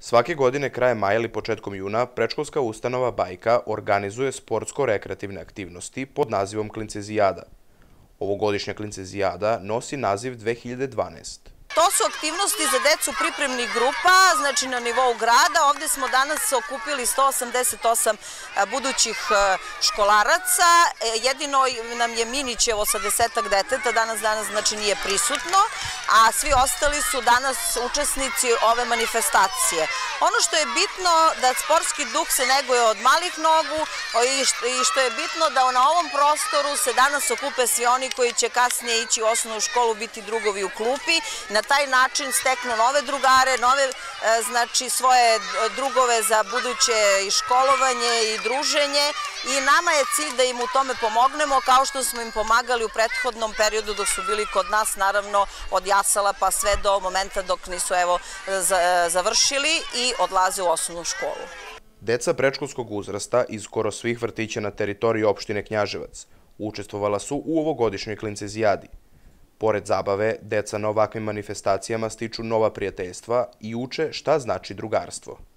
Svake godine krajem maja ili početkom juna predškolska ustanova Bajka organizuje sportsko-rekreativne aktivnosti pod nazivom Klincezijada. Ovogodišnja Klincezijada nosi naziv 2012. To su aktivnosti za decu pripremnih grupa, znači na nivou grada. Ovde smo danas okupili 188 budućih školaraca. Jedino nam je Minićevo sa 10-ak deteta danas znači nije prisutno, a svi ostali su danas učesnici ove manifestacije. Ono što je bitno da sportski duh se neguje od malih nogu i što je bitno da na ovom prostoru se danas okupe svi oni koji će kasnije ići u osnovnu školu, biti drugovi u klupi. Na taj način steknu nove drugare, nove znači svoje drugove za buduće i školovanje i druženje i nama je cilj da im u tome pomognemo kao što smo im pomagali u prethodnom periodu dok su bili kod nas, naravno od jasala pa sve do momenta dok nisu završili i odlaze u osnovnu školu. Deca predškolskog uzrasta iz skoro svih vrtića na teritoriji opštine Knjaževac učestvovala su u ovogodišnjoj Klincezijadi. Pored zabave, deca na ovakvim manifestacijama stiču nova prijateljstva i uče šta znači drugarstvo.